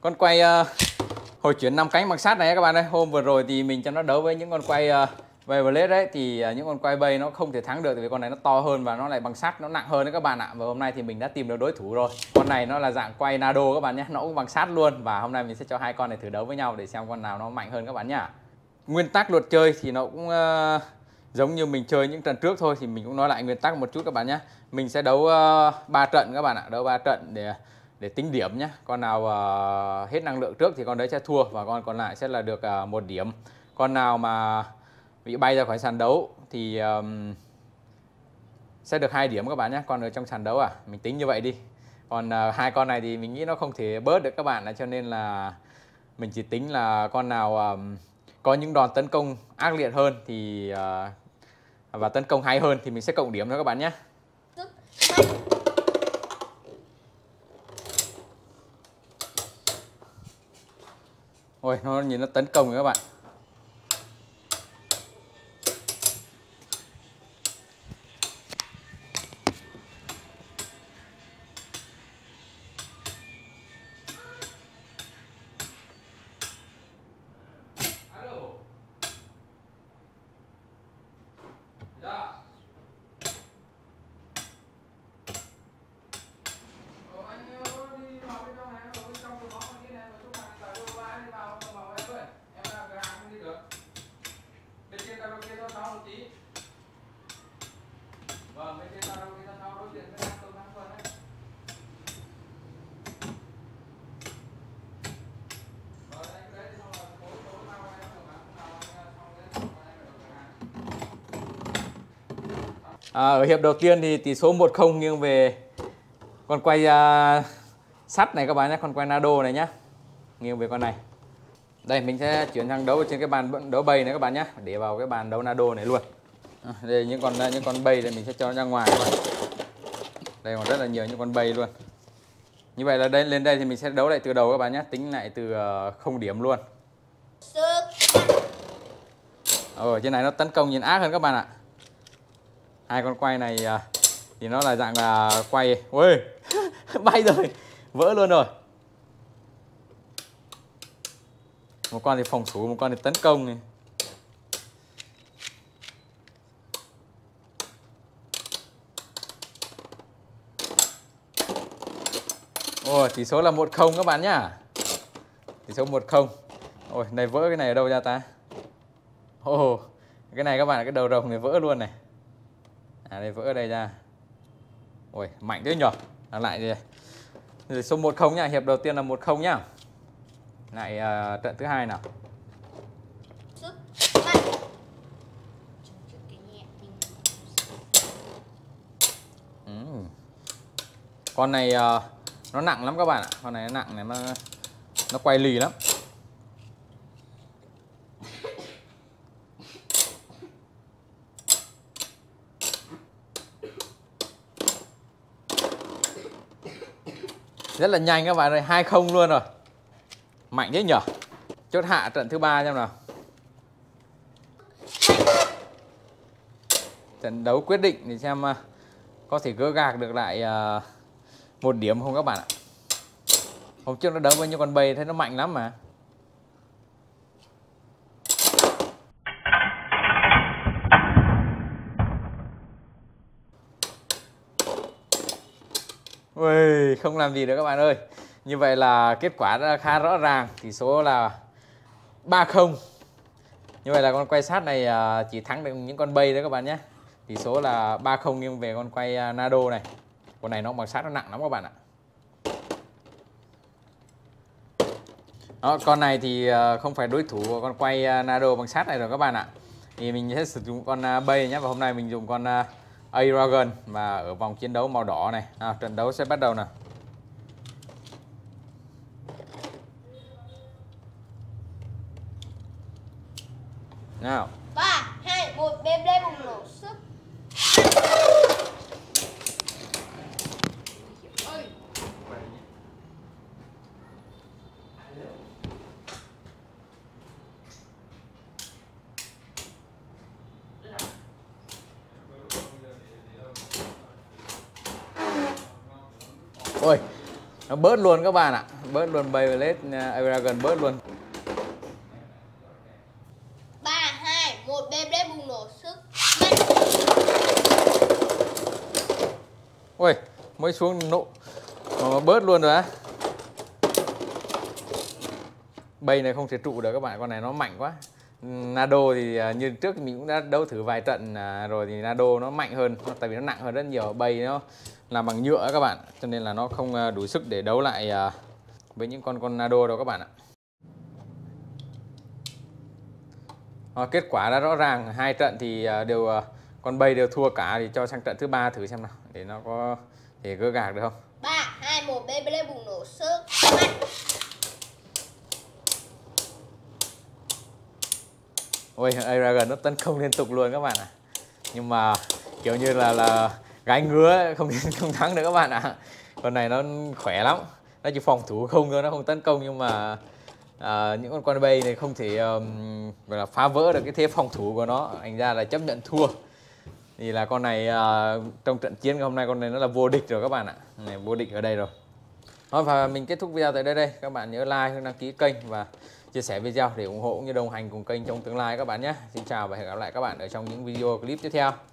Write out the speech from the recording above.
Con quay hồi chuyển 5 cánh bằng sắt này các bạn ơi. Hôm vừa rồi thì mình cho nó đấu với những con quay Violet đấy, thì những con quay bay nó không thể thắng được, vì con này nó to hơn và nó lại bằng sắt, nó nặng hơn đấy các bạn ạ. Và hôm nay thì mình đã tìm được đối thủ rồi. Con này nó là dạng quay Nado các bạn nhé, nó cũng bằng sắt luôn. Và hôm nay mình sẽ cho hai con này thử đấu với nhau để xem con nào nó mạnh hơn các bạn nhá. Nguyên tắc luật chơi thì nó cũng giống như mình chơi những trận trước thôi, thì mình cũng nói lại nguyên tắc một chút các bạn nhé. Mình sẽ đấu 3 trận các bạn ạ, đấu 3 trận để tính điểm nhé. Con nào hết năng lượng trước thì con đấy sẽ thua, và con còn lại sẽ là được 1 điểm. Con nào mà bị bay ra khỏi sàn đấu thì sẽ được 2 điểm các bạn nhé. Còn ở trong sàn đấu mình tính như vậy đi. Còn hai con này thì mình nghĩ nó không thể bớt được các bạn, cho nên là mình chỉ tính là con nào có những đòn tấn công ác liệt hơn thì và tấn công hay hơn thì mình sẽ cộng điểm thôi các bạn nhé. Ôi, nó nhìn nó tấn công rồi các bạn. Ở hiệp đầu tiên thì tỷ số 1-0 nghiêng về con quay sắt này các bạn nhé, con quay Nado này nhá, nghiêng về con này. Đây mình sẽ chuyển sang đấu trên cái bàn đấu bay này các bạn nhé, để vào cái bàn đấu Nado này luôn. Đây những con bay này mình sẽ cho nó ra ngoài các bạn. Đây còn rất là nhiều những con bay luôn. Như vậy là đây lên đây thì mình sẽ đấu lại từ đầu các bạn nhé, tính lại từ 0 điểm luôn. Ở trên này nó tấn công nhìn ác hơn các bạn ạ. Hai con quay này thì nó là dạng là quay, ui bay rồi, vỡ luôn rồi. Một con thì phòng thủ, một con thì tấn công này. Ôi, tỷ số là 1-0 các bạn nhá. Tỷ số 1-0. Ôi, này vỡ cái này ở đâu ra ta? Ồ, cái này các bạn, cái đầu rồng này vỡ luôn này. Đây vỡ ở đây ra. Ôi, mạnh thế nhỉ. Lại tỷ số 1-0 nhá, hiệp đầu tiên là 1-0 nhá. Lại trận thứ hai nào. Con này nó nặng lắm các bạn ạ. Con này nó nặng này, nó quay lì lắm. Rất là nhanh các bạn ơi, 2-0 luôn rồi. Mạnh thế nhỉ. Chốt hạ trận thứ 3 xem nào. Trận đấu quyết định thì xem có thể gỡ gạc được lại 1 điểm không các bạn ạ. Hôm trước nó đấu với những con bầy thấy nó mạnh lắm mà. Ui, không làm gì được các bạn ơi. Như vậy là kết quả đã khá rõ ràng, tỷ số là 3-0. Như vậy là con quay sát này chỉ thắng được những con bay đấy các bạn nhé. Tỷ số là 3-0 nghiêng về con quay Nado này. Con này nó bằng sắt, nó nặng lắm các bạn ạ. Đó, con này thì không phải đối thủ của con quay Nado bằng sắt này rồi các bạn ạ. Thì mình sẽ sử dụng con bay nhé. Và hôm nay mình dùng con A-Dragon và ở vòng chiến đấu màu đỏ này. Trận đấu sẽ bắt đầu nào. Nào. 3, 2, 1, bếp lên bùng nổ sức. Ôi, nó bớt luôn các bạn ạ. bớt luôn Beyblade A-Dragon bớt luôn. 3, 2, 1, Beyblade bùng nổ sức. Ui, mới xuống nộ mà bớt luôn rồi á. Bay này không thể trụ được các bạn, con này nó mạnh quá. Nado thì như trước mình cũng đã đấu thử vài trận rồi thì Nado nó mạnh hơn, tại vì nó nặng hơn rất nhiều. Bay nó làm bằng nhựa các bạn, cho nên là nó không đủ sức để đấu lại với những con Nado đâu các bạn ạ. Kết quả đã rõ ràng, 2 trận thì con Bay đều thua cả, thì cho sang trận thứ 3 thử xem nào để nó có thể gỡ gạc được không. 3, 2, 1, Beyblade bùng nổ sức. Ôi, A-Dragon nó tấn công liên tục luôn các bạn ạ. Nhưng mà kiểu như là gái ngứa không thắng được các bạn ạ. Con này nó khỏe lắm, nó chỉ phòng thủ không thôi, nó không tấn công. Nhưng mà những con Bay này không thể gọi là phá vỡ được cái thế phòng thủ của nó, thành ra là chấp nhận thua. Thì là con này trong trận chiến hôm nay con này nó là vô địch rồi các bạn ạ. Này, vô địch ở đây rồi. Và mình kết thúc video tại đây. Các bạn nhớ like, đăng ký kênh và chia sẻ video để ủng hộ cũng như đồng hành cùng kênh trong tương lai các bạn nhé. Xin chào và hẹn gặp lại các bạn ở trong những video clip tiếp theo.